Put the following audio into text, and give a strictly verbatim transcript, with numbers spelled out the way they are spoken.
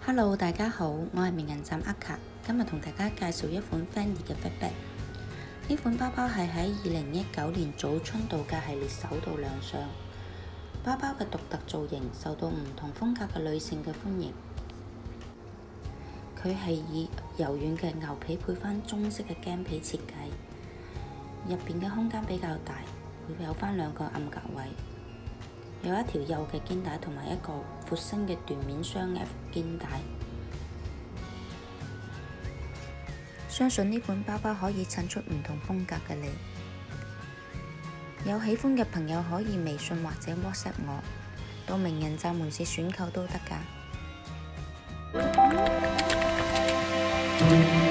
Hello，大家好，我係名人站阿卡，今日同大家介紹一款 Fendi 嘅 backpack。呢款包包係喺二零一九年早春度假系列首度亮相。包包嘅獨特造型受到唔同風格嘅女性嘅歡迎。佢係以柔軟嘅牛皮配翻中式嘅麂皮設計，入邊嘅空間比較大，會有翻兩個暗格位。有一條幼嘅肩帶同埋一個闊身嘅緞面雙 F 肩帶，相信呢款包包可以襯出唔同風格嘅你。有喜歡嘅朋友可以微信或者 WhatsApp 我，到名人站門市選購都得㗎。